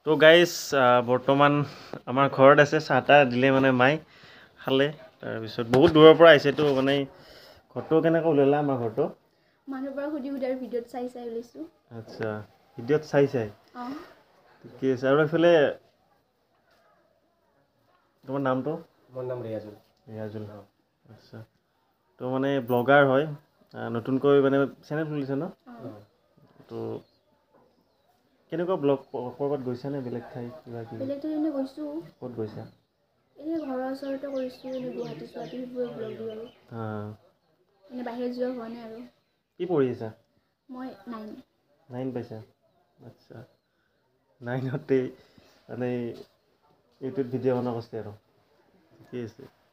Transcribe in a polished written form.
তো গাইজ বৰ্তমান আমাৰ ঘৰত আছে চাহ-তাহ দিলে মানে মাই খালে তাৰপিছত বহুত দূৰৰ পৰা আহিছেতো মানে ঘৰটো কেনেকৈ ওলালা আমাৰ ঘৰটো মানুহৰ পৰা সুধি আৰু ভিডিঅ'ত চাই ওলাইছোঁ আচ্ছা ভিডিঅ'ত চাই ঠিকে আছে আৰু এইফালে তোমাৰ নামটো মোৰ নাম ৰিয়াজুল আচ্ছা তো মানে ব্লগাৰ হয় নতুনকৈ মানে চেনেল খুলিছে ন তো কেনেকুৱা ব্লগ ক'ৰবাত গৈছানে বেলেগ ঠাই কিবা কিবি বেলেগ ঠাই এনে গৈছোঁ ক'ত গৈছা এনে ঘৰৰ ওচৰতে কৰিছোঁ এনে গুৱাহাটী সেইবোৰে ব্লগ দিওঁ আৰু এনে বাহিৰত যোৱা হোৱা নাই আৰু কি পঢ়ি আছা মই 9 পাইছা আচ্ছা 9তেই মানে ইউটিউব ভিডিঅ' বনাব আছে আৰু ঠিকে আছে